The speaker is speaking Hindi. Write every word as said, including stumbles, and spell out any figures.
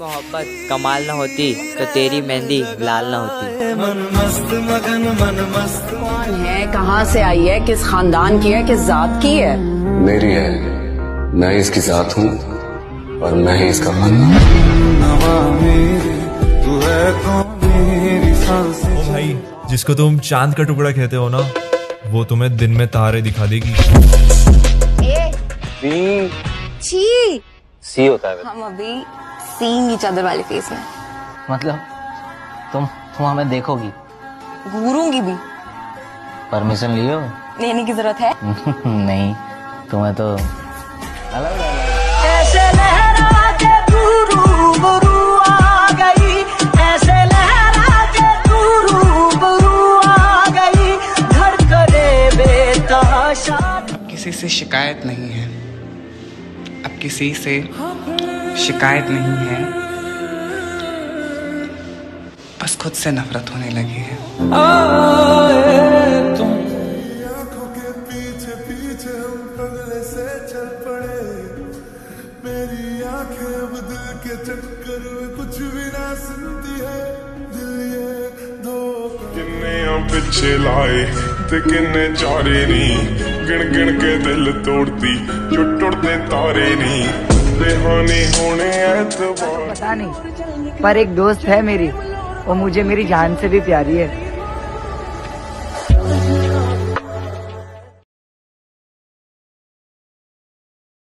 मोहब्बत कमाल न होती तो तेरी मेहंदी लाल न होती। मन मस्त मगन मन मस्त। कौन है, कहाँ से आई है, किस खानदान की है, किस जात की है? मेरी है, मैं इसकी जात हूँ और मैं ही इसका खानदान। तू है कौन मेरी सांसें। ओ भाई, जिसको तुम चांद का टुकड़ा कहते हो ना, वो तुम्हें दिन में तारे दिखा देगी। ए, छी सी होता है। हम अभी सीइंग ईच अदर वाले फेस में। मतलब तुम तुम हमें देखोगी? घूरूंगी भी। परमिशन लियो? लेने की जरूरत है? नहीं, तुम्हें तो अलग ऐसे लहरा के गुरु गुरु आ गई, ऐसे लहरा के गुरु गुरु आ गई, धड़कने बेतहाशा। किसी से शिकायत नहीं है, अब किसी से शिकायत नहीं है, बस खुद से नफरत होने लगी है। तुम आंखों के पीछे पीछे हम बगले से चल पड़े, मेरी आंखें अब दिल के चक्कर में कुछ भी ना सुनती है। दिल ये धोखा किन्ने हम पिछे लाए ते किन्ने चारे नहीं, गिन गिन के दिल तोड़ती जो टुटते तारे नहीं। बेहाने होने एतबार पता नहीं, पर एक दोस्त है मेरी, वो मुझे मेरी जान से भी प्यारी है।